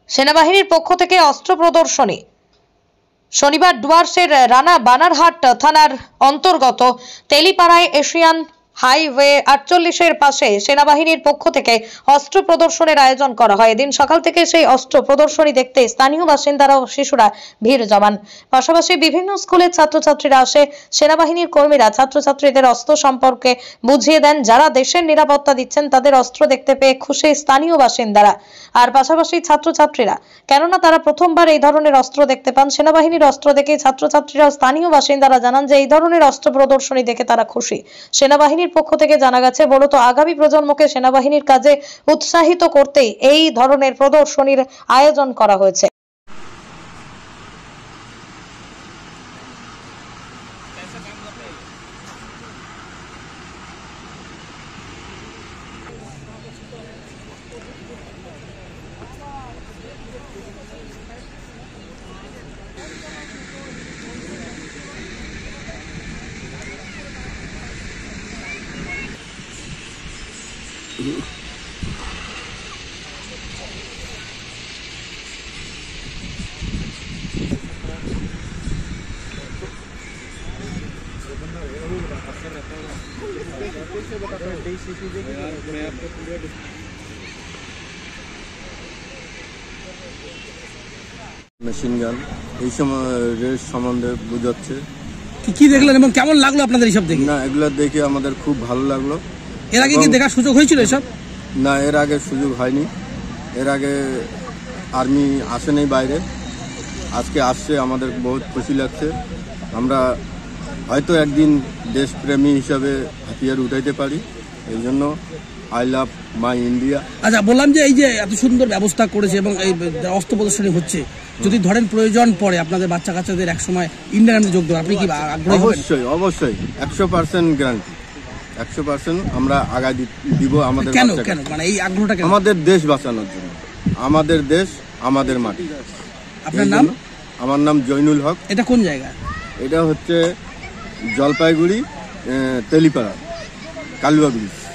সেনাবাহিনীর পক্ষ থেকে অস্ত্র প্রদর্শনী। শনিবার ডুয়ার্সের রানা বানারহাট থানার অন্তর্গত তেলিপাড়ায় এশিয়ান হাইওয়ে 48-এর পাশে সেনাবাহিনীর পক্ষ থেকে অস্ত্র প্রদর্শনের আয়োজন করা হয়। এদিন সকাল থেকে সেই অস্ত্র প্রদর্শনী দেখতে স্থানীয় বাসিন্দারা ও শিশুরা ভিড় জমান। পাশাপাশি বিভিন্ন স্কুলের ছাত্রছাত্রীরা আসে। সেনাবাহিনীর কর্মীরা ছাত্রছাত্রীদের অস্ত্র সম্পর্কে বুঝিয়ে দেন। যারা দেশের নিরাপত্তা দিচ্ছেন তাদের অস্ত্র দেখতে পেয়ে খুশি স্থানীয় বাসিন্দারা আর পাশাপাশি ছাত্রছাত্রীরা, কেননা তারা প্রথমবার এই ধরনের অস্ত্র দেখতে পান। সেনাবাহিনীর অস্ত্র দেখে ছাত্রছাত্রীরা স্থানীয় বাসিন্দারা জানান যে এই ধরনের অস্ত্র প্রদর্শনী দেখে তারা খুশি। সেনাবাহিনীর পক্ষ থেকে জানা গেছে মূলত আগামী প্রজন্মকে সেনাবাহিনীর কাজে উৎসাহিত করতেই এই ধরনের প্রদর্শনীর আয়োজন করা হয়েছে। মেশিন গান এই সময় রেস সম্বন্ধে বোঝাচ্ছে। কি দেখলেন এবং কেমন লাগলো আপনাদের এইসব দেখে? না, এগুলো দেখে আমাদের খুব ভালো লাগলো। এর আগে কি দেখার সুযোগ হয়েছিল এসব? না, এর আগে সুযোগ হয়নি। এর আগে আর্মি আসেনি বাইরে, আজকে আসছে, আমাদের বহুত খুশি লাগছে। আমরা হয়তো একদিন দেশপ্রেমী হিসাবে হাতিয়ার উঠাইতে পারি, এই জন্য আই লাভ মাই ইন্ডিয়া। আচ্ছা, বললাম যে এই যে এত সুন্দর ব্যবস্থা করেছে এবং এই অস্ত্র প্রদর্শনী হচ্ছে, যদি ধরেন প্রয়োজন পড়ে আপনাদের বাচ্চা কাচ্চাদের একসময় ইন্ডিয়ান আর্মি যোগ দেবেন, আপনি কি আগ্রহী? অবশ্যই অবশ্যই, 100% গ্যারান্টি, 100% আমরা আগায় দিব আমাদের। কেন কেন মানে এই আগ্রহটা কেন? আমাদের দেশ বাঁচানোর জন্য, আমাদের দেশ আমাদের মাটি। আপনার নাম? আমার নাম জয়নুল হক। এটা কোন জায়গা? এটা হচ্ছে জলপাইগুড়ি তেলিপাড়া কালুয়া ব্রিজ।